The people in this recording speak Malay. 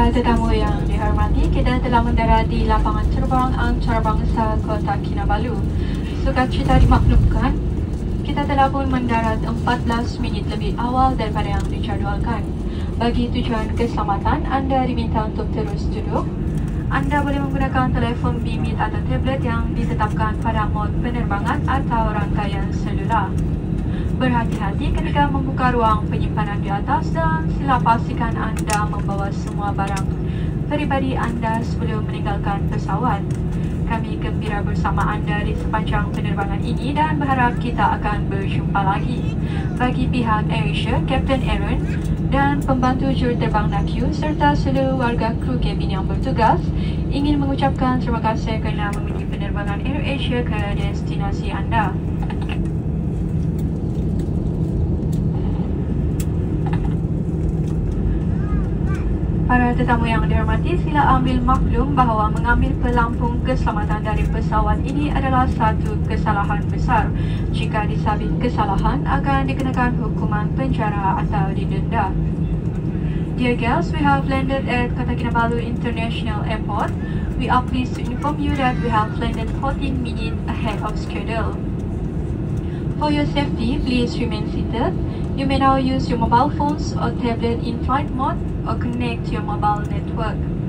Para tetamu yang dihormati, kita telah mendarat di lapangan terbang antarabangsa Kota Kinabalu. Sukacita dimaklumkan, kita telah pun mendarat 14 minit lebih awal daripada yang dijadualkan. Bagi tujuan keselamatan, anda diminta untuk terus duduk. Anda boleh menggunakan telefon bimbit atau tablet yang ditetapkan pada mod penerbangan atau rangkaian selular. Berhati-hati ketika membuka ruang penyimpanan di atas dan sila pastikan anda membawa semua barang peribadi anda sebelum meninggalkan pesawat. Kami gembira bersama anda di sepanjang penerbangan ini dan berharap kita akan berjumpa lagi. Bagi pihak AirAsia, Kapten Aaron dan pembantu juruterbang Nakyu serta seluruh warga kru kabin yang bertugas ingin mengucapkan terima kasih kerana memilih penerbangan AirAsia ke destinasi anda. Para tetamu yang dihormati, sila ambil maklum bahawa mengambil pelampung keselamatan dari pesawat ini adalah satu kesalahan besar. Jika disabit kesalahan, akan dikenakan hukuman penjara atau didenda. Dear guests, we have landed at Kota Kinabalu International Airport. We are pleased to inform you that we have landed 14 minutes ahead of schedule. For your safety, please remain seated. You may now use your mobile phones or tablet in flight mode or connect to your mobile network.